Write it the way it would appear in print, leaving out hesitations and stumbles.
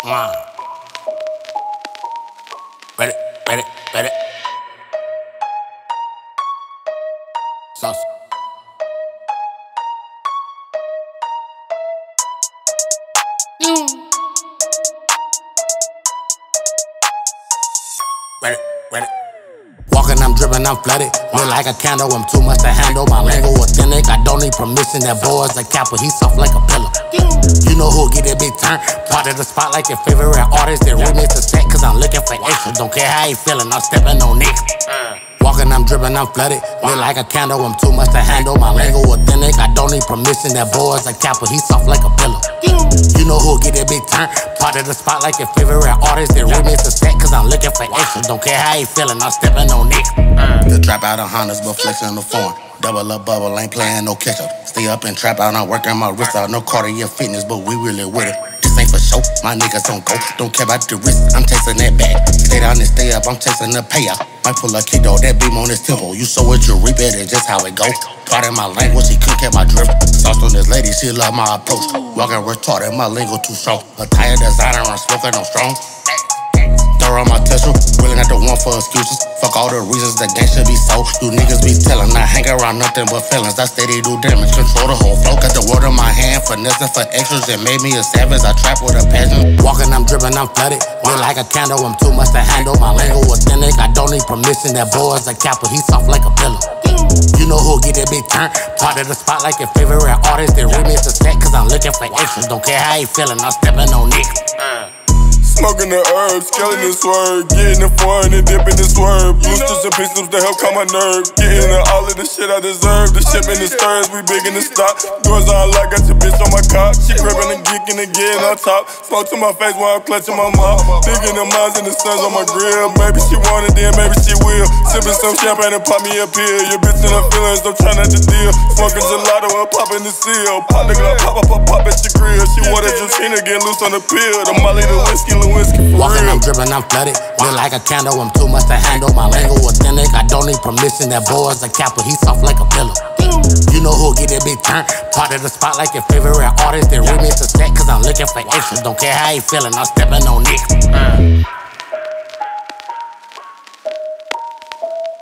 Uh. Ready, ready, ready. Sauce. Ready, ready. Walking, I'm dripping, I'm flooded. Lit like a candle, I'm too much to handle. My lingo authentic, I don't need permission. That boy is a capper, he soft like a pillow. You know who'll get that big turn. Part of the spot like your favorite artist. That remix the set, cause I'm looking for extra. Don't care how you feeling, I'm stepping on it. Walking, I'm dripping, I'm flooded. Lit like a candle, I'm too much to handle. My lingo authentic, I don't need permission. That boy is a capper, he soft like a pillow. You know who'll get that big turn. Part of the spot like your favorite artist. That remix the set, cause I'm looking for extra. Don't care how you feeling, I'm stepping on it. The trap out of Hondas, but flexing the form. Double up bubble, ain't playing no catch up. Stay up and trap out, I'm working my wrist out. No cardio fitness, but we really with it. This ain't for show, my niggas don't go. Don't care about the risk, I'm chasing that bag. Stay down and stay up, I'm chasing the payout. Might pull a kid, that beam on his temple. You sow what you reap it, it's just how it go. Part of my language, he couldn't get my drift. Sauce on this lady, she love my approach. Walking retarded, my lingo too strong. A tire designer, I'm smoking, I'm strong. On my Tesla, willing at the one for excuses. Fuck all the reasons the gang should be sold. You niggas be telling, I hang around nothing but feelings. I steady do damage, control the whole flow. Got the word in my hand, finessing for extras. It made me a savage, I trap with a passion. Walking, I'm dripping, I'm flooded. Lit like a candle, I'm too much to handle. My lingo authentic, I don't need permission. That boy is a capper, he soft like a pillow. You know who'll get that big turn. Part of the spot like your favorite artist. That remix the set, cause I'm looking for extras. Don't care how you feeling, I'm stepping on it. Smoking the herbs, killing the swerve, getting the foreign and dipping the swerve. Boosters and pistols to help calm my nerve. Getting all of the shit I deserve. The ship in the stirs, we big in the stock. Doors all locked, got your bitch on my cock. She gripping and geeking and getting on top. Smoke to my face while I'm clutching my mouth. Thinking the miles and the suns on my grill. Maybe she want it, then maybe she will. Sipping some champagne and pop me a pill. Your bitch in her feelings, don't try not to deal. Smoking gelato and popping the seal. Pop the glove, pop at your grill. She wanted Justina, get loose on the pill. The Molly, the whiskey. Walking, I'm dripping, I'm flooded. Lit like a candle, I'm too much to handle. My lingo authentic, I don't need permission. That boy is a capper, he soft like a pillow. You know who'll get that big turn. Part of the spot like your favorite artist. That remix the set, cause I'm looking for extras. Don't care how you feeling, I'm stepping on it.